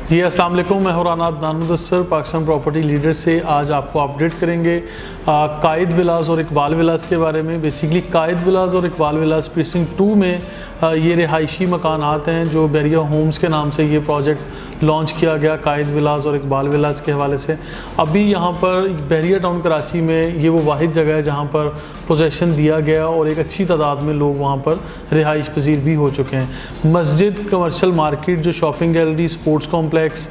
जी अस्सलाम वालेकुम, मैं हुराना मुदस्सर पाकिस्तान प्रॉपर्टी लीडर से आज आपको अपडेट करेंगे कायद विलास और इकबाल विलास के बारे में। बेसिकली कायद विलास और इकबाल विलास प्रीसिंक्ट 2 में ये रिहायशी मकानात हैं जो बहरिया होम्स के नाम से ये प्रोजेक्ट लॉन्च किया गया कायद विलास और इकबाल विलास के हवाले से। अभी यहाँ पर बहरिया टाउन कराची में ये वो वाहिद जगह है जहाँ पर पोजेसन दिया गया और एक अच्छी तादाद में लोग वहाँ पर रिहाइश पजीर भी हो चुके हैं। मस्जिद कमर्शियल मार्केट जो शॉपिंग गैलरी, स्पोर्ट्स कॉम्प्लेक्स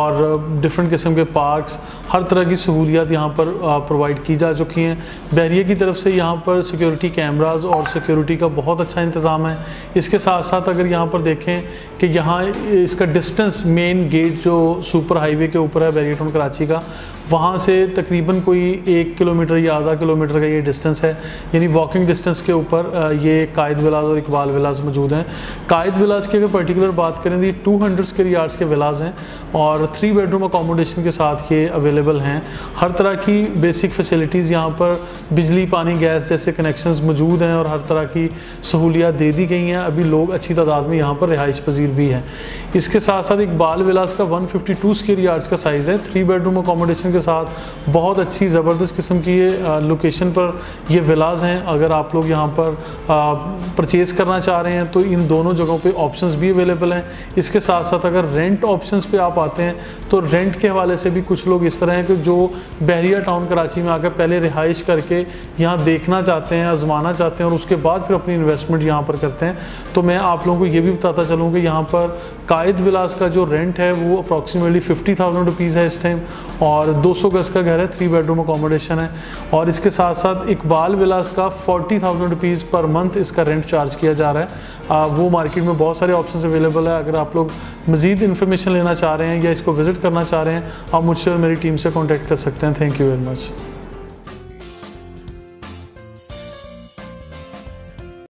और डिफरेंट किस्म के पार्क्स, हर तरह की सहूलियात यहाँ पर प्रोवाइड की जा चुकी हैं। बहरिया की तरफ से यहाँ पर सिक्योरिटी कैमराज और सिक्योरिटी का बहुत अच्छा इंतज़ाम है। इसके साथ साथ अगर यहाँ पर देखें कि यहाँ इसका डिस्टेंस मेन गेट जो सुपर हाईवे के ऊपर है बहरिया टाउन कराची का, वहाँ से तकरीबन कोई 1 किलोमीटर या आधा किलोमीटर का ये डिस्टेंस है, यानी वॉकिंग डिस्टेंस के ऊपर ये कायद विलास और इकबाल विलास मौजूद हैं। कायद विलास की अगर पर्टिकुलर बात करें तो ये 200 स्क्वायर यार्ड्स के विलास हैं और 3 बेडरूम अकोमोडेशन के साथ ये अवेलेबल हैं। हर तरह की बेसिक फैसिलिटीज़ यहाँ पर बिजली, पानी, गैस जैसे कनेक्शंस मौजूद हैं और हर तरह की सहूलियात दे दी गई हैं। अभी लोग अच्छी तादाद में यहाँ पर रिहाइश पजीर भी हैं। इसके साथ साथ इकबाल विलास का 152 स्क्वायर यार्ड्स का साइज़ है, 3 बेडरूम अकोमोडेशन के साथ बहुत अच्छी ज़बरदस्त किस्म की ये लोकेशन पर ये विलास हैं। अगर आप लोग यहाँ पर परचेज़ करना चाह रहे हैं तो इन दोनों जगहों पे ऑप्शंस भी अवेलेबल हैं। इसके साथ साथ अगर रेंट ऑप्शंस पे आप आते हैं तो रेंट के हवाले से भी कुछ लोग इस तरह हैं कि जो बहरिया टाउन कराची में आकर पहले रिहाइश करके यहाँ देखना चाहते हैं, आजमाना चाहते हैं और उसके बाद फिर अपनी इन्वेस्टमेंट यहाँ पर करते हैं। तो मैं आप लोगों को ये भी बताता चलूँ कि यहाँ पर कायद विलास का जो रेंट है वो अप्रॉक्सीमेटली 50,000 रुपीज़ है इस टाइम और 200 गज का घर है, 3 बेडरूम अकोमोडेशन है। और इसके साथ साथ इकबाल विलास का 40,000 रुपीज़ पर मंथ इसका रेंट चार्ज किया जा रहा है। वो मार्केट में बहुत सारे ऑप्शंस अवेलेबल है। अगर आप लोग मज़ीद इन्फॉर्मेशन लेना चाह रहे हैं या इसको विज़िट करना चाह रहे हैं, आप मुझसे और मेरी टीम से कॉन्टैक्ट कर सकते हैं। Thank you very much.